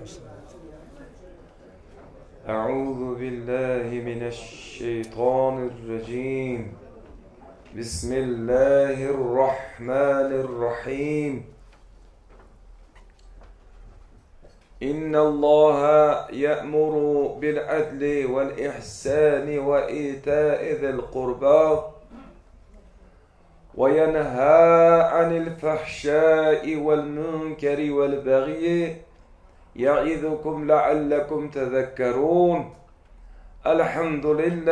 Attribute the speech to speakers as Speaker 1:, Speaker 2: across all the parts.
Speaker 1: أعوذ بالله من الشيطان الرجيم. بسم الله الرحمن الرحيم. إن الله يأمر بالعدل والإحسان وإيتاء ذي القربى وينهى عن الفحشاء والمنكر والبغي يعظكم لعلكم تذكرون. الحمد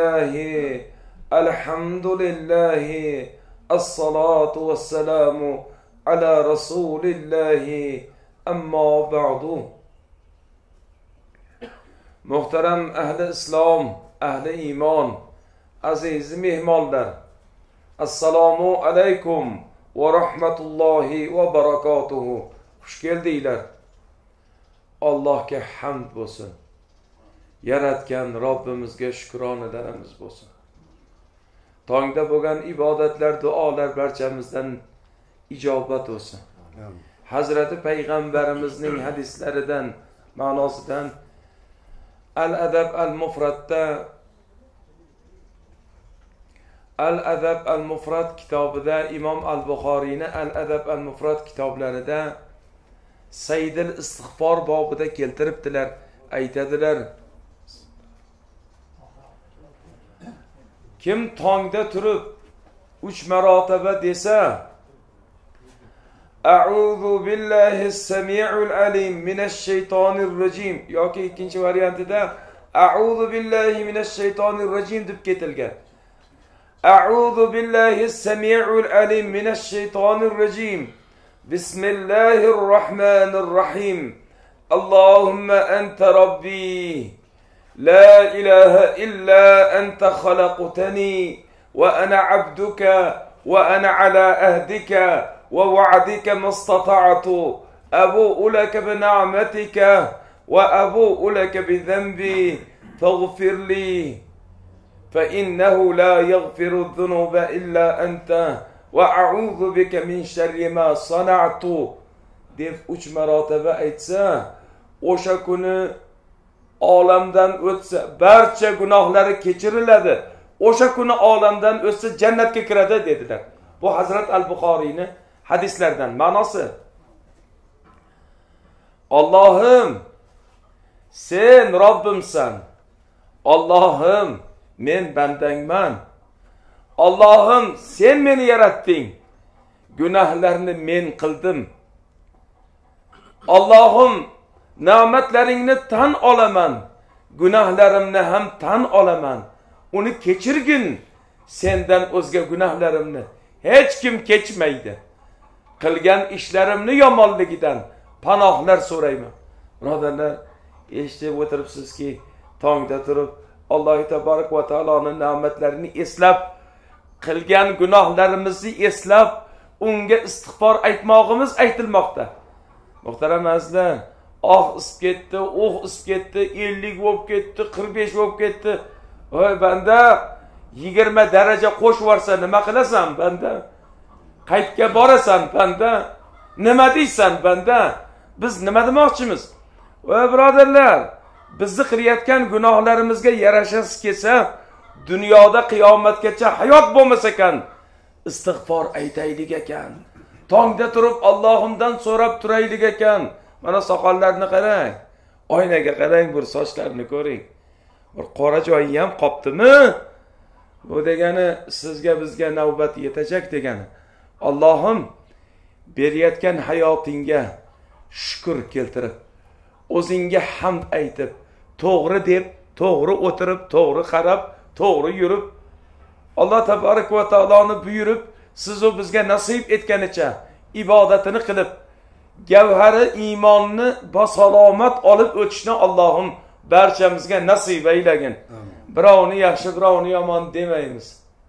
Speaker 1: لله الصلاة والسلام على رسول الله أما بعد. Muhtaram ahli islom, ahli iymon, aziz mehmonlar, assalomu alaykum va rahmatullohi va barakatuhu. Xush keldinglar. Allohga hamd bo'lsin. Yaratgan Robbimizga shukronalarimiz bo'lsin. Tongda bo'lgan ibodatlar, duolar barchamizdan ijobat bo'lsin. Hazrati Payg'ambarimizning hadislaridan, ma'nosidan Al-Adab al-Mufradda Al-Adab al-Mufrad kitobida Imom al-Buxoriyni Al-Adab al-Mufrad kitoblarida Sayyidil istig'for bobida keltiribdilar, aytadilar. Kim tongda turib 3 marotaba desa, A'udhu billahi s-sami'ul alim minash shaytonir rajim yoki ikkinchi variantida A'udhu billahi minash shaytonir rajim deb ketilgan. A'udhu billahi s-sami'ul alim minash shaytonir rajim. Bismillahir rahmanir rahim. Allahumma anta rabbi la ilaha illa anta khalaqtani wa ana 'abduka wa ana 'ala ahdika ووعدك ما استطعت أبوء لك بنعمتك وأبوء لك بذنبي فاغفر لي فإنه لا يغفر الذنوب إلا أنت وأعوذ بك من شر ما صنعت deb 3 marotaba aytsa, o'sha kuni olamdan o'tsa barcha gunohlari kechiriladi. O'sha kuni olamdan o'tsa jannatga kiradi dedilar. Bu Hazrat al-Buxoriyni hadislardan ma'nosi. Allohim, sen Robbimsan. Allohim, men bandangman. Allohim, sen meni yaratding. Gunohlarni men qildim. Allohim, ne'matlaringni tan olaman. Gunohlarimni ham tan olaman. Uni kechirgin. Sendan o'zga gunohlarimni hech kim kechmaydi. Qilgan ishlarimni yomonligidan panohlar so'rayman. Birodarlar, eshitib o'tiribsizki, tongda turib Alloh taborak va taoloning ne'matlarini eslab, qilgan gunohlarimizni eslab, unga istig'for aytmoqimiz aytilmoqda. Muhtaram azizlar, isib ketdi, isib ketdi, 50 bo'lib ketdi, 45 bo'lib ketdi. Voy banda, 20 daraja qo'shib yorsa nima qilasan banda? Qaytga borasan banda? Nima deysan banda? Biz nima demoqchimiz? Voy birodarlar, bizni qilayotgan gunohlarimizga yarashasiz kelsa, dunyoda qiyomatgacha hayot bo'lmas ekan, istig'for aytaylik ekan. Tongda turib Allohimdan so'rab turaylik ekan. Mana soqollarni qarang. Oynaga qarang, bir sochlarni ko'ring. Bir qora joyi ham qopdimi? Bu degani sizga bizga navbat yetacak degani. Allohim, berayotgan hayotingga shukr keltirib, o'zingga hamd aytib, to'g'ri deb, to'g'ri o'tirib, to'g'ri qarab, to'g'ri yurib, Alloh taborak va taoloni buyurib, siz o bizga nasib etganicha ibodatini qilib, gavhari iymonni basalomat olib o'tishni Allohim barchamizga nasib aylagin. Birovni yaxshi, birovni yomon demaymiz.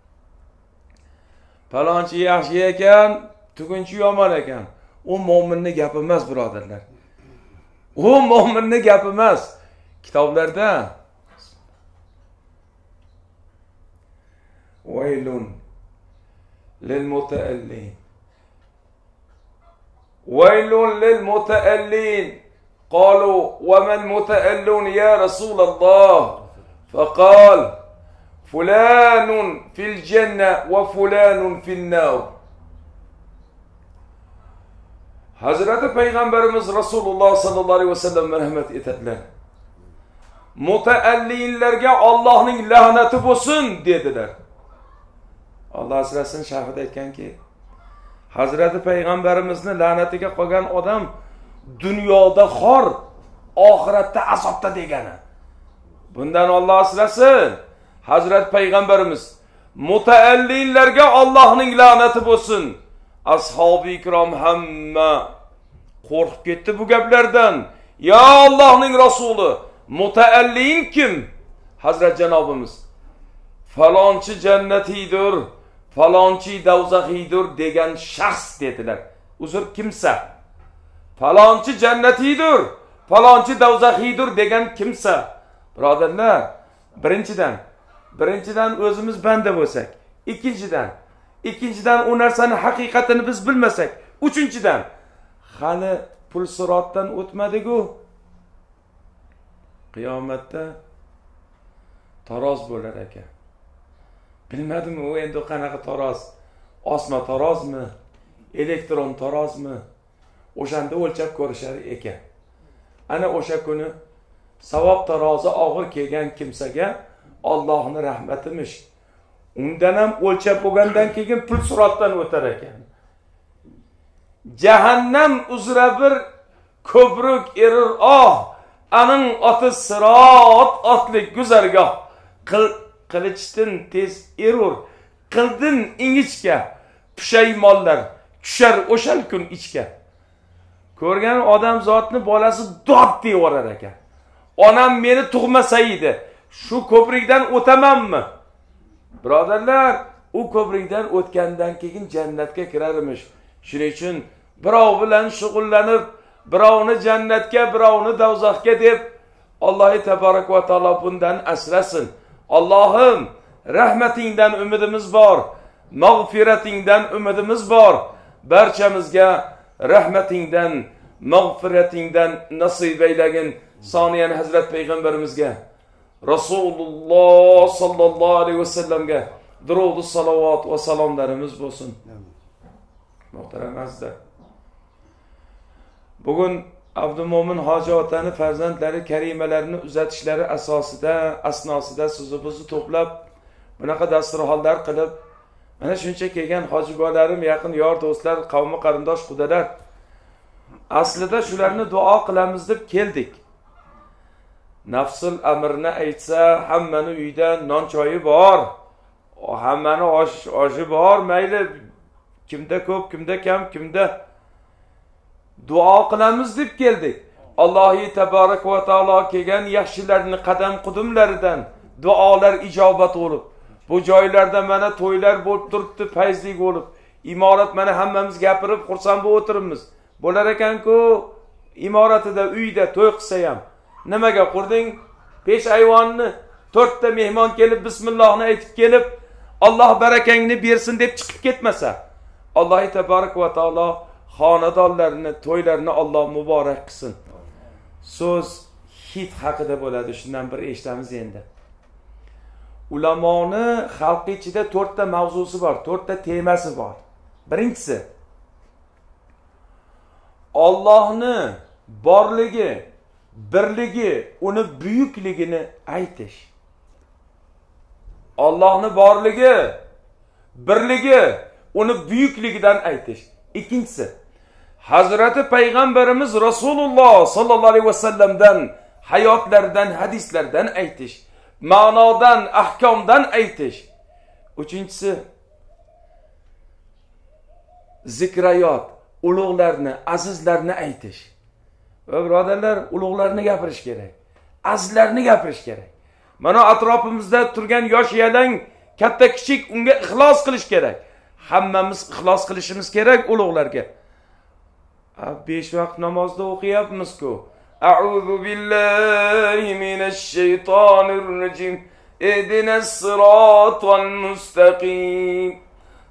Speaker 1: Palonchi yaxshi ekan, tugunchi yomon ekan. U mo'minning gapi emas, birodarlar. U mo'minning gapi emas. Kitoblarda Vaylun lil mutaallin. Vaylun lil mutaallin. قالوا وما المتألون يا رسول الله فقال فلان في الجنة وفلان في النار. Hazreti Peygamberimiz Resulullah sallallahu aleyhi ve sellem merhamet etediler. Mutaalliyinlerge Allah'ın laneti bo'lsin dediler. Allah asrasin şahid etkenki Hazreti Peygamberimizni lanetiga qolgan odam dunyoda xor, oxiratda azobda degani. Bundan Allah asrasin. Hazreti Peygamberimiz mutaalliyinlerge Allah'ın laneti bo'lsin. Ashab-ı ikram hamma qo'rqib ketdi bu gaplardan. Ya Allah'ın Resulü, mutaalliyin kim? Hazret Cenabimiz falonchi jannatiydir, falonchi do'zaxiydir degan shaxs dedilar. Uzr kimsa. Falonchi jannatiydir, falonchi do'zaxiydir degan kimsa. Birodarlar, birinchidan o'zimiz banda bo'lsak, ikkinchidan o narsani haqiqatini biz bilmasak, uchinchidan hali pul sirotdan o'tmadik-ku. Qiyomatda taroz bo'lar ekan. Bilmadim u endi qanaqa taroz? Osma tarozmi? Elektron tarozmi? O'shanda o'lchab ko'rishar ekan. Ana o'sha kuni savob tarozi og'ir kelgan kimsaga Allohning rahmatimish. Undan ham o'lchab bo'lgandan keyin pul sirotdan o'tar ekan. Jahannam uzra bir ko'prik erir aning oti sirot otlik guzargoh. Qilichdan tez erur, qildin ingichka, pushaymonlar tushar o'shal kun ichga. Ko'rgan odam zotni bolasi dod deyorar ekan. Onam meni tug'masa edi, shu ko'prikdan o'tamanmi? Birodarlar, u ko'prikdan o'tgandan keyin jannatga kirarmish. Shuning uchun birov bilan shug'ullanib, birovni jannatga, birovni do'zaxga deb Alloh tabarak va taolo bundan asrasin. Allohim, rahmatingdan umidimiz bor, mag'firatingdan umidimiz bor. Barchamizga rahmatingdan, mag'firatingdan nasib eylagin. Soniyan Hazrat Peygamberimizga, Rasululloh sallallohu alayhi va sallamga durud salovat va salomlarimiz bo'lsin. Muhtaram azizlar, bugun Abdumo'min Hoji otani farzandlari karimalarini uzatishlari asnosida sizni to'plab bunaqa dasturxonlar qilib, mana shuncha kelgan hojibolarim, yaqin yor do'stlar, qavmi qarindosh qudalar, aslida shularni duo qilamiz deb keldik. Nafsul amrni aytsa, hammani uyda non choyi bor, hammani oshi bor, mayli kimda ko'p, kimda kam, kimda duo qilamiz deb keldik. Allohi tabarak va taolo kelgan yaxshilarning qadam qudumlaridan duolar ijobat bo'lib, bu joylarda mana to'ylar bo'lib turibdi, fayzli bo'lib, imorat mana hammamiz gapirib xursand bo'lib o'tiribmiz. Bo'lar ekan-ku, imoratida uyda to'y qilsa ham nimaga qurding? Besh ayvonni 4 ta mehmon kelib bismillohni aytib kelib, Alloh barakangni bersin deb chiqib ketmasa, Alloh tabarak va taolo xonadonlarini, to'ylarini Alloh muborak qilsin. So'z hit haqida bo'ladi, shundan bir eshitamiz endi. Ulamoni xalq ichida 4 ta mavzusi bor, 4 ta temasi bor. Birinchisi Allohni borligi, birligi, uni buyukligini aytish. Allohni borligi, birligi, uni buyukligidan aytish. Ikkinchisi Hazreti Peygamberimiz Resulullah sallallahu aleyhi ve sellem'den, hayotlaridan, hadislardan aytish, ma'nodan, ahkomdan aytish. Uchinchisi zikrayot, ulug'larni, azizlarni aytish. Va birodarlar, ulug'larni gapirish kerak, azizlarni gapirish kerak. Mana atrofimizda turgan yosh yalang, katta kichik unga ixlos qilish kerak. Hammamiz ixlos qilishimiz kerak ulug'larga. 5 vaqt namozda o'qiyapmiz-ku. A'udhu billahi minash shaytonir rojim. Ihdinas siratal mustaqim.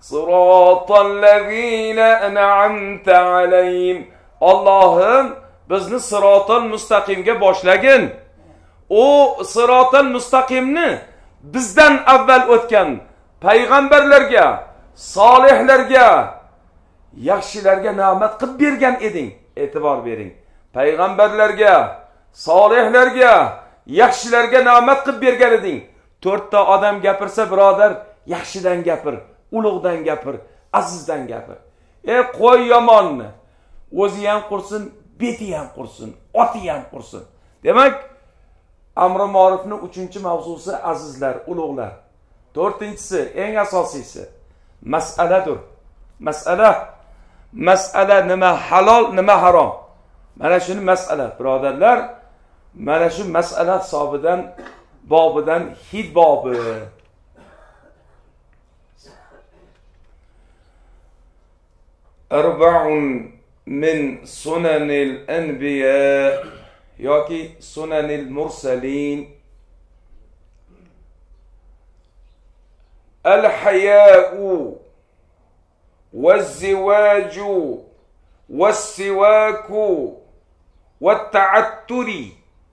Speaker 1: Siratal ladzina an'amta alayhim. Allohim, bizni sirotal mustaqimga boshlagin. O sirotal mustaqimni bizdan avval o'tgan payg'ambarlarga, solihlarga, yaxshilarga ne'mat qilib bergan eding. E'tibor bering. Payg'ambarlarga, solihlarga, yaxshilarga ne'mat qilib bergan eding. 4 ta odam gapirsa, birodar, yaxshidan gapir, ulug'dan gapir, azizdan gapir. Qo'y yomonni, o'zi ham qursin, beti ham qursin, oti ham qursin. Demak, amr-i ma'rufning 3-mavzusi azizlar, ulug'lar. 4-si, eng asosiysi mas'aladir. Mas'ala nima halol, nima harom. Mana shuni mas'ala, birodarlar. Mana shu mas'ala hisobidan bobidan hid bobi. Arba'un min sunanil anbiya yoki sunanil mursalin. Al-haya'u vaz-ziwaju vas-siwaku vat-ta'atturi.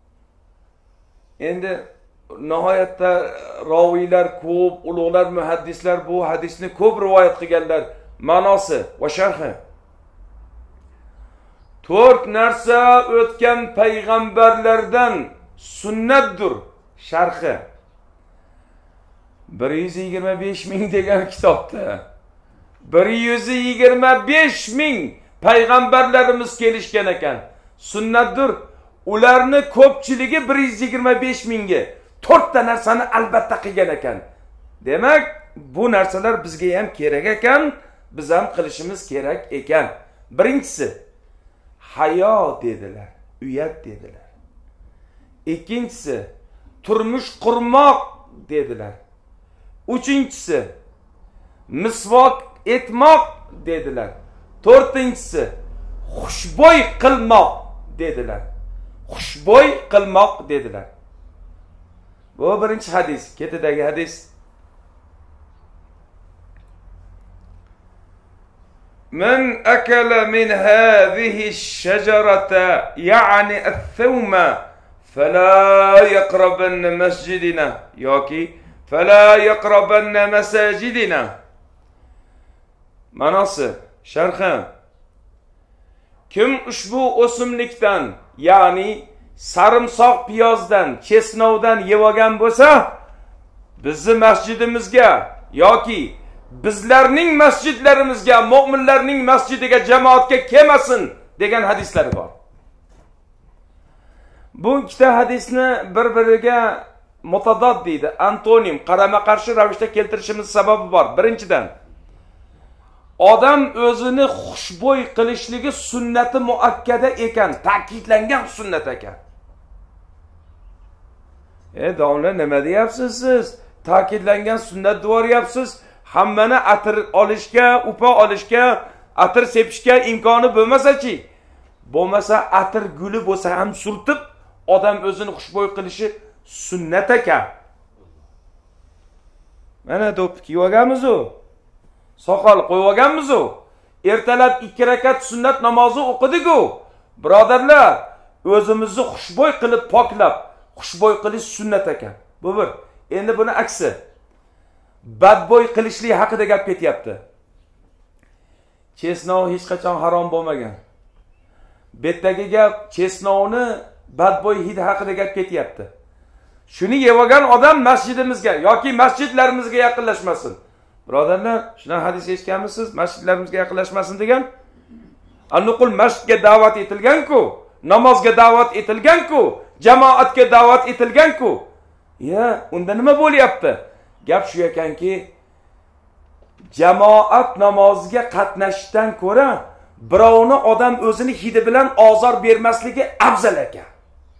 Speaker 1: Endi nihoyatda roviylar ko'p, ulug'lar, muhaddislar bu hadisni ko'p rivoyat qilganlar. Ma'nosi va sharhi. 4 narsa o'tgan payg'ambarlardan sunnatdir. Sharhi. 125 ming degan kitobda 125 ming payg'ambarlarimiz kelishgan ekan. Sunnatdir. Ularni ko'pchiligi 125 mingga 4 ta narsani albatta qilgan ekan. Demak, bu narsalar bizga ham kerak ekan, biz ham qilishimiz kerak ekan. Birinchisi hayo dedilar, uyat dedilar. Ikkinchisi turmush qurmoq dedilar. Uchinchisi misvok etmoq dedilar. To'rtinchisi xushbo'y qilmoq dedilar. Xushbo'y qilmoq dedilar. Bu birinchi hadis, ketidagi hadis. Men akala min hadhihi ash-shajarata ya'ni ath-thawma fala yaqrabanna masjidina yoki fala yaqrabanna masajidina. Ma'nosi, sharhi. Kim ushbu o'simlikdan, ya'ni sarimsoq piyozdan, chesnovdan yeb olgan bo'lsa, bizni masjidimizga yoki bizlarning masjidlarimizga, mu'minlarning masjidiga, jamoatga kelmasin degan hadislari bor. Bu ikkita hadisni bir-biriga mutadod deydi, antonim, qarama-qarshi ravishda keltirishimiz sababi bor. Birinchidan, odam o'zini xushbo'y qilishligi sunnati muakkada ekan, ta'kidlangan sunnat ekan. Domla, nima deyapsiz siz? Ta'kidlangan sunnat deyoryapsiz. Hammani atir olishga, upa olishga, atir sepishga imkoni bo'lmasa-chi? Bo'lmasa atir guli bo'lsa ham surtib, odam o'zini xushbo'y qilishi sunnat ekan. Mana do'p kiyib olganmiz-ku. Soqol qo'yib olganmiz-ku. Ertalab 2 rakat sunnat namozi o'qidik-ku. Birodarlar, o'zimizni xushbo'y qilib poklab, xushbo'y qilish sunnat ekan. Bu bir. Endi buni aksi. Badbo'y qilishlik haqida gap ketyapti. Chesnov hech qachon harom bo'lmagan. Betdagi gap chesnovni badbo'y hidi haqida gap ketyapti. Shuni yeb olgan odam masjidimizga yoki masjidlarimizga yaqinlashmasin. Birodarlar, shundan hadis eshitganmisiz? Masjidlarimizga yaqinlashmasin degan. Annuqul masjidga da'vat etilgan-ku, namozga da'vat etilgan-ku, jamoatga da'vat etilgan-ku. Unda nima bo'lyapti? Gap shu ekanki, jamoat namoziga qatnashishdan ko'ra birovni odam o'zini hidi bilan ozor bermasligi afzal ekan.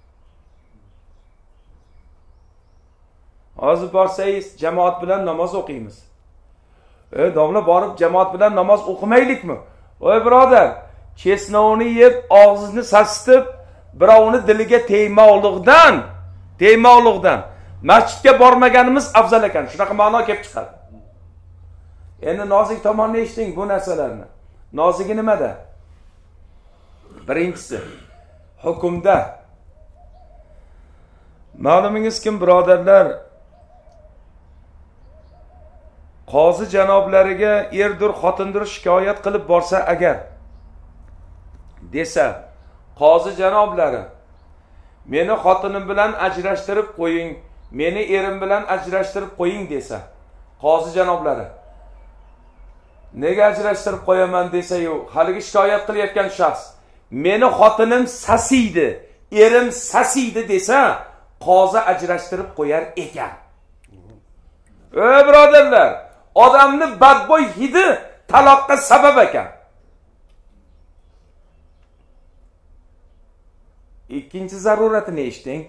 Speaker 1: Hozir borsangiz jamoat bilan namoz o'qiymiz. Domla borib jamoat bilan namoz o'qimaylikmi? Voy birodar, chesnovni yeb, og'zini sasitib, birovni diliga tegmoqlikdan masjidga bormaganimiz afzal ekan. Shunaqa ma'no kelib chiqadi. Endi nozik tomonni eshiting bu narsalarni. Nozigi nimada? Birinchisi, hukmda. Ma'lumingizki, birodarlar, qozi janoblariga erdir, xotindir shikoyat qilib borsa agar, desa, qozi janoblari, meni xotinim bilan ajrashtirib qo'ying, meni erim bilan ajrashtirib qo'ying desa, qozi janoblari, nega ajrashtirib qo'yaman desa-yu, haligi shikoyat qilayotgan shaxs, meni xotinim sasiydi, erim sasiydi desa, qozi ajrashtirib qo'yar ekan. Birodarlar, odamni badbo'y hidi taloqqa sabab ekan. Ikkinchi zaruratini eshiting.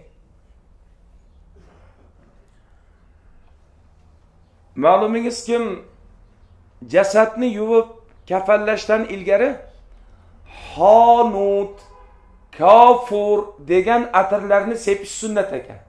Speaker 1: Ma'lumingizki, jasadni yuvib kafallashdan ilgari honut, kofur degan atirlarni sepish sunnat ekan.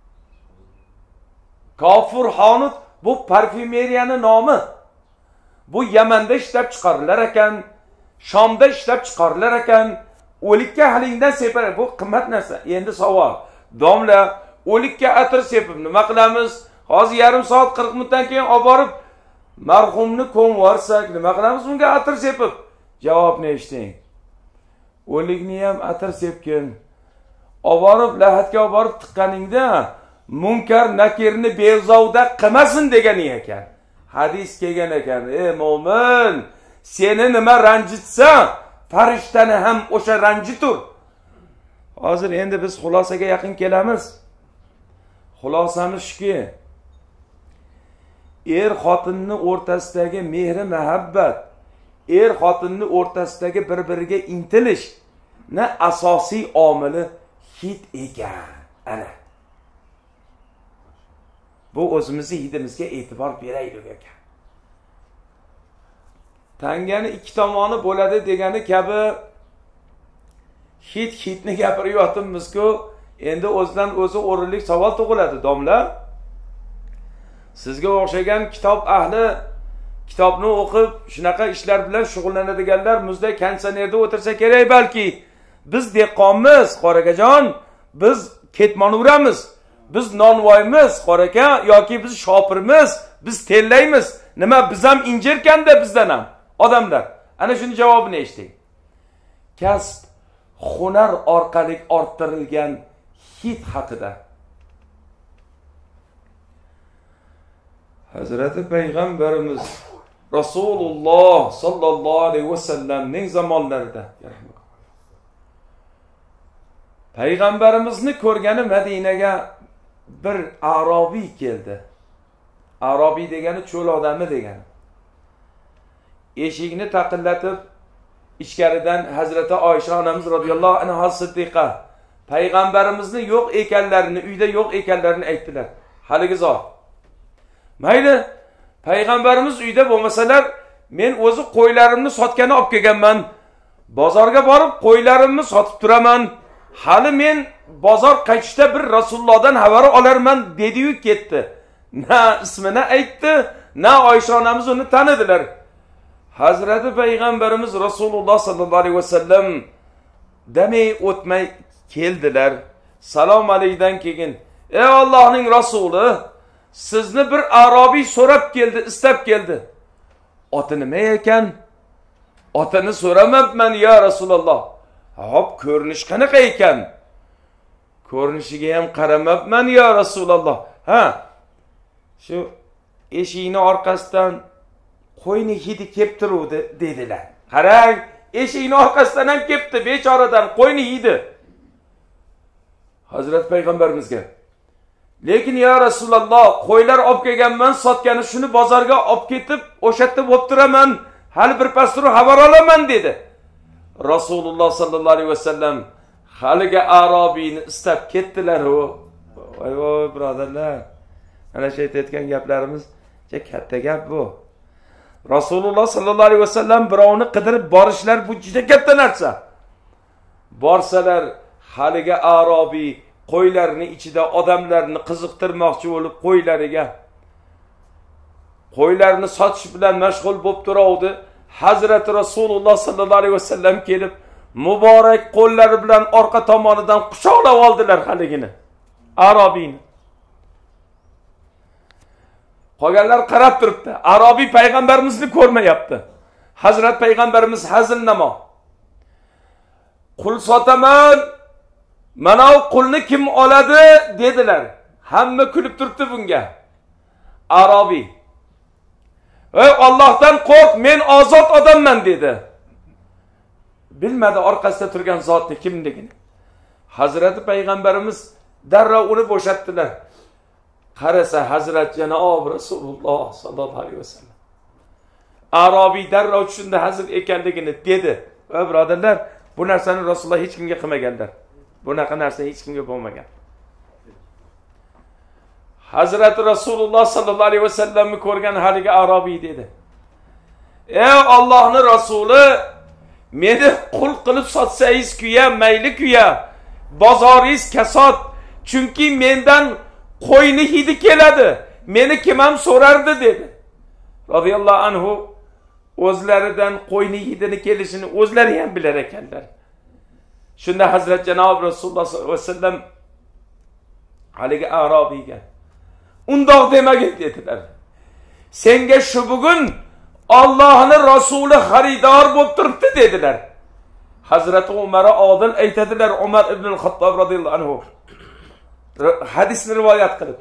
Speaker 1: Kofur, honut bu parfümeriyaning nomi. Bu Yamanda ishlab chiqarilar ekan, Shomda ishlab chiqarilar ekan. O'likka halingdan separ, bu qimmat narsa. Endi savol, domla, o'likka atir sepib nima qilamiz? Hozir yarim soat 40 minutdan keyin olib borib marhumni ko'mvorsak, nima qilamiz bunga atir sepib? Javobni eshiting. O'likni ham atir sepkin. Olib borib lahatga olib borib tiqqaningda munkar nakirni bezovda qilmasin degan ekan. Hadis kelgan ekan. Ey mo'min, seni nima ranjitsa, farishtani ham o'sha ranjitur. Hozir endi biz xulosaga yaqin kelamiz. Xulosamiz shuki, er xotinni o'rtasidagi mehri muhabbat, er xotinni o'rtasidagi bir-biriga intilish na asosiy omili hid ekan. Ana. Bu o'zimizning hidimizga e'tibor beraylik ekan. Tangani ikki tomoni bo'ladi degani kabi hidni gapiryapmiz-ku, endi o'zidan o'zi o'rinli savol tug'iladi, domla. Sizga o'xshagan kitob ahli, kitobni o'qib, shunaqa ishlar bilan shug'ullanadiganlar muzday konditsionerda o'tirsa kerak balki. Biz dehqonmiz, qorakajon, biz ketmonuramiz, biz nonvoymiz, qoraka, yoki biz shopirmiz, biz tellaymiz. Nima, biz ham injirkanda bizdan ham odamlar. Ana shuni javobini eshiting. Kasb, hunar orqali orttirilgan hid haqida. Hazrati Payg'ambarimiz Rasululloh sallallohu alayhi vasallamning zamonlarida Payg'ambarimizni ko'rgani Madinaga bir Arobiy keldi. Arobiy degani cho'l odami degani. Eshikni taqillatib ichkaridan Hazrati Oysha onamiz radhiyallohu anha siddiqa Payg'ambarimizni yo'q ekanlarini, uyda yo'q ekanlarini aytdilar. Haligi zot. Mayli, Payg'ambarimiz uyda bo'lmasalar, men o'zi qo'ylarimni sotgani olib kelganman. Bozorga borib qo'ylarimni sotib turaman. Hali men bozor qaytishda bir Rasulullohdan xabar olarman dedi-yu ketdi. Na ismini aytdi, na Oysha onamiz uni tanidilar. Hazrati Payg'ambarimiz Rasululloh sallallohu alayhi vasallam demay o'tmay keldilar. Salom alaydan keyin, ey Allohning rasuli, sizni bir Arobiy so'rab keldi, istab keldi. Oti nima ekan? Otini so'ramabman ya Rasululloh. Hop, ko'rinish qanaqa ekan? Ko'rinishiga ham qaramabman ya Rasululloh. Ha. Shu eshikning orqasidan qo'yni hidi kelib turuvdi dedilar. Qarang, eshikning orqasidan ham kelibdi, bechoradan qo'yni hidi. Hazrat Payg'ambarimizga, lekin ya Rasululloh, qo'ylar olib kelganman, sotgani shuni bozorga olib ketib, o'sha yerda bo'lib turaman, hali bir pastur xabar olaman dedi. Rasululloh sallallohu alayhi vasallam haliga Arobiyni istab ketdilar u. Voy birodarlar, ana shu aytayotgan gaplarimiz katta gap bu. Rasululloh sallallohu alayhi vasallam birovni qidirib borishlar bu juda katta narsa. Borsalar haliga Arobiy qo'ylarni ichida odamlarni qiziqtirmoqchi bo'lib qo'ylarni sotish bilan mashg'ul bo'lib turuvdi. Hazrati Rasululloh sallallohu alayhi vasallam kelib muborak qo'llari bilan orqa tomonidan quchoqlab oldilar haligini Arobiyni. Qolganlar qarab turibdi. Arobiy payg'ambarimizni ko'rmayapti. Hazrat payg'ambarimiz hazilnamo. Qul sotaman, mana bu qulni kim oladi dedilar. Hamma kulib turibdi bunga. Arobiy: "Ey Allohdan qo'rq, men ozod odamman" dedi. Bilmadi orqasida turgan zotni kimligini. Hazrati payg'ambarimiz darrov uni bo'shatdilar. Qarasa Hazrat Janob Rasululloh sallallohu alayhi vasallam. Arobiy darrov tushundi hazil ekanligini dedi. Va birodarlar, bu narsani Rasululloh hech kimga qilmaganlar. Bunaqa narsa hech kimga bo'lmagan. Hazrati Rasululloh sallallohu alayhi vasallamni ko'rgan haligi Arobiy dedi: "Ey Allohning Rasuli, meni qul qilib sotsangiz-kuya, mayli-kuya, bozoringiz kasod, chunki mendan qo'yni hidi keladi. Meni kim ham so'rardi" dedi. Radhiyallohu anhu o'zlaridan qo'yni hidini kelishini o'zlari ham bilar ekanlar. Shunda Hazrat Janob Rasululloh sollallohu alayhi vasallam haligi Arobiyga: "Undoq demagin" dedilar. "Senga shu bugun Allohning Rasuli xaridor bo'lib turibdi" dedilar. Hazrat Umar odil aytadilar, Umar ibn al-Xattob radhiyallohu anhu hadisni rivoyat qilib,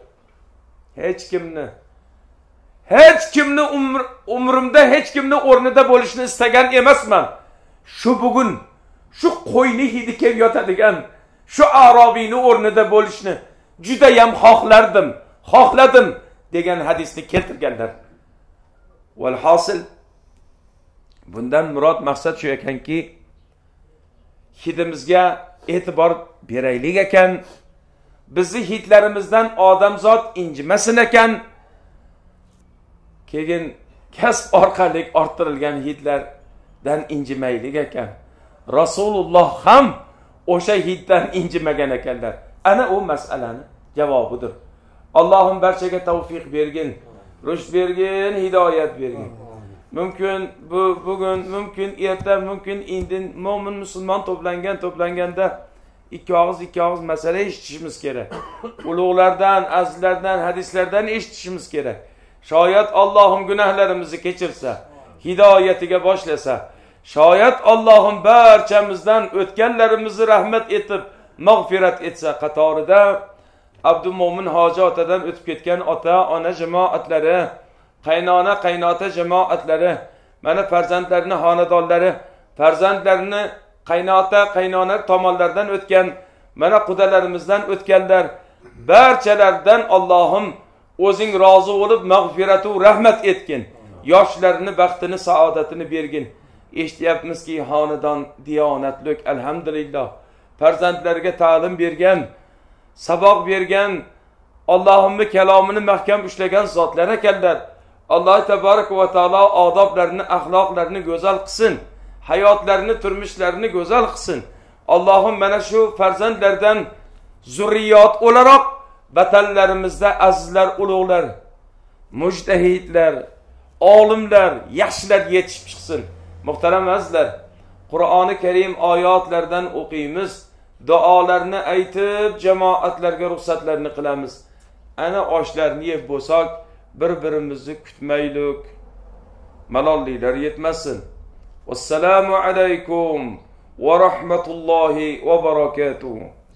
Speaker 1: hech kimni umrimda hech kimni o'rnida bo'lishni istagan emasman. Shu bugun shu qo'yni hidi kelib yotadigan shu Arobiyning o'rnida bo'lishni juda ham xohladim degan hadisni keltirganlar. Valhosil bundan murod maqsad shu ekanki, hidimizga e'tibor beraylik ekan, bizni hidlarimizdan odamzod injimasin ekan, keyin kasb orqali orttirilgan hidlardan injimaylik ekan. Rasululloh ham o'sha hiddan injimagan ekanlar. Ana o masalani javobidir. Allohim barchaga tavfiq bergin, rushd bergin, hidoyat bergin. Mumkin bugun, mumkin erta, mumkin indin mo'min musulmon to'planganda ikki og'iz masala eshitishimiz kerak. Ulug'lardan, azizlardan, hadislardan eshitishimiz kerak. Shoyat Allohim gunohlarimizni kechirsa, hidoyatiga boshlasa, shoyat Allohim barchamizdan o'tganlarimizni rahmat etib, mag'firat etsa, qatorida Abdumo'min hoji otadan o'tib ketgan ota-ona jamoatlari, qaynona-qaynota jamoatlari, mana farzandlarini xonadonlari, farzandlarini qaynota-qaynona tomonlardan o'tgan, mana qudalarimizdan o'tganlar, barchalardan Allohim o'zing rozi bo'lib mag'firatu rahmat etgin. Yoshlarni baxtini, saodatini bergin. Eshityapmizki, xonadon diyonatlik, alhamdulillah. Farzandlarga ta'lim bergan, saboq bergan, Allohimning kalomini mahkam ushlagan zotlar ekanlar. Alloh tabarak va taolo odoblarini, axloqlarini go'zal qilsin. Hayotlarini, turmushlarini go'zal qilsin. Allohim mana shu farzandlardan zurriyot o'laroq vatanlarimizda azizlar, ulug'lar, mujtahidlar, olimlar, yaxshilar yetishib chiqsin. Muhtaram azizlar, Qur'oni Karim oyatlardan o'qiymiz, duolarni aytib, jamoatlarga ruxsatlarni qilamiz. Ana oshlarni yeb bo'lsak, bir-birimizni kutmaylik. Malolliklar yetmasin. Assalomu alaykum va rahmatullohi va barakatuh.